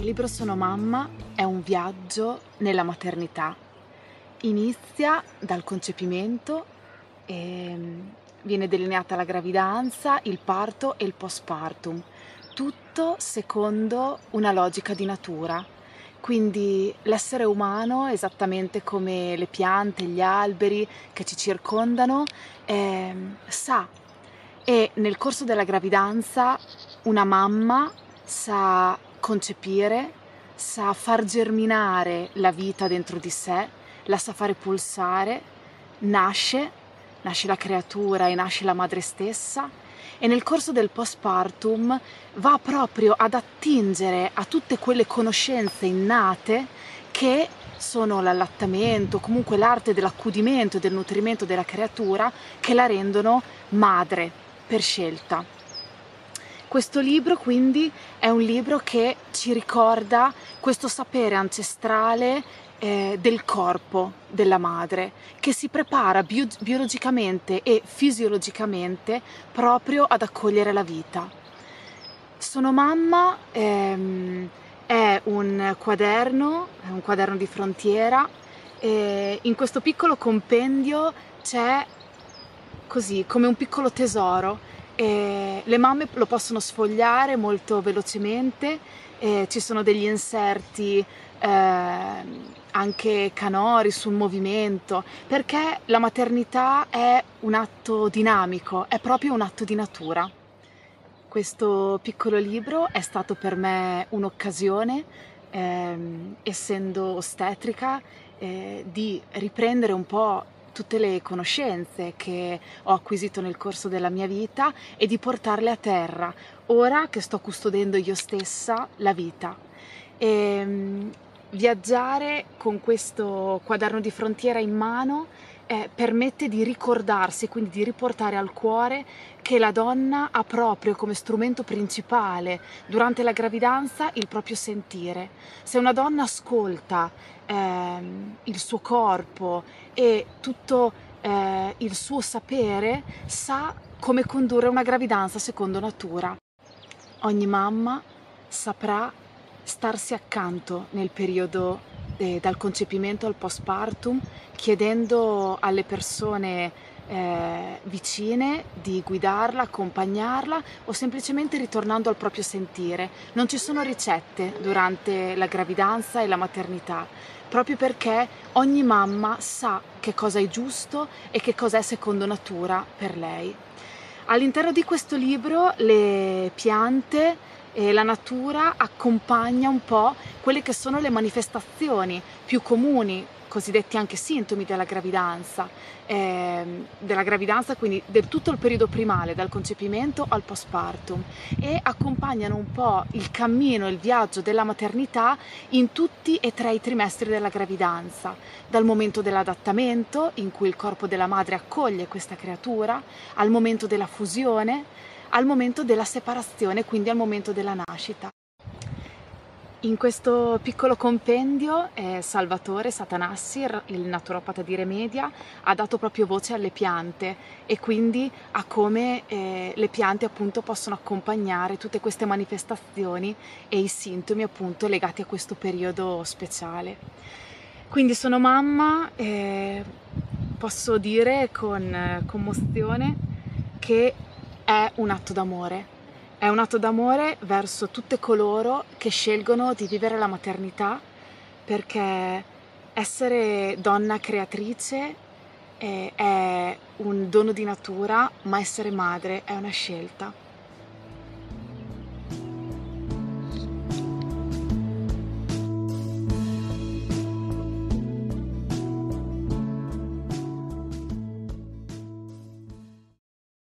libro Sono mamma è un viaggio nella maternità. Inizia dal concepimento e viene delineata la gravidanza, il parto e il postpartum, tutto secondo una logica di natura. Quindi l'essere umano, esattamente come le piante, gli alberi che ci circondano, sa, e nel corso della gravidanza una mamma sa concepire, sa far germinare la vita dentro di sé, la sa fare pulsare, nasce la creatura e nasce la madre stessa, e nel corso del postpartum va proprio ad attingere a tutte quelle conoscenze innate che sono l'allattamento, comunque l'arte dell'accudimento e del nutrimento della creatura, che la rendono madre per scelta. Questo libro quindi è un libro che ci ricorda questo sapere ancestrale del corpo della madre, che si prepara biologicamente e fisiologicamente proprio ad accogliere la vita. Sono mamma è un quaderno di frontiera, e in questo piccolo compendio c'è così come un piccolo tesoro. Le mamme lo possono sfogliare molto velocemente, ci sono degli inserti anche canori sul movimento, perché la maternità è un atto dinamico, è proprio un atto di natura. Questo piccolo libro è stato per me un'occasione, essendo ostetrica, di riprendere un po' tutte le conoscenze che ho acquisito nel corso della mia vita e di portarle a terra, ora che sto custodendo io stessa la vita. Viaggiare con questo quaderno di frontiera in mano permette di ricordarsi, quindi di riportare al cuore che la donna ha proprio come strumento principale durante la gravidanza il proprio sentire. Se una donna ascolta il suo corpo e tutto il suo sapere, sa come condurre una gravidanza secondo natura. Ogni mamma saprà starsi accanto nel periodo dal concepimento al postpartum, chiedendo alle persone vicine di guidarla, accompagnarla, o semplicemente ritornando al proprio sentire. Non ci sono ricette durante la gravidanza e la maternità, proprio perché ogni mamma sa che cosa è giusto e che cosa è secondo natura per lei. All'interno di questo libro le piante e la natura accompagna un po' quelle che sono le manifestazioni più comuni, cosiddetti anche sintomi della gravidanza, quindi del tutto il periodo primale, dal concepimento al postpartum, e accompagnano un po' il cammino, il viaggio della maternità in tutti e tre i trimestri della gravidanza, dal momento dell'adattamento, in cui il corpo della madre accoglie questa creatura, al momento della fusione, al momento della separazione, quindi al momento della nascita. In questo piccolo compendio Salvatore Satanassi, il naturopata di Remedia, ha dato proprio voce alle piante e quindi a come le piante appunto possono accompagnare tutte queste manifestazioni e i sintomi appunto legati a questo periodo speciale. Quindi sono mamma, posso dire con commozione che è un atto d'amore. È un atto d'amore verso tutte coloro che scelgono di vivere la maternità, perché essere donna creatrice è un dono di natura, ma essere madre è una scelta.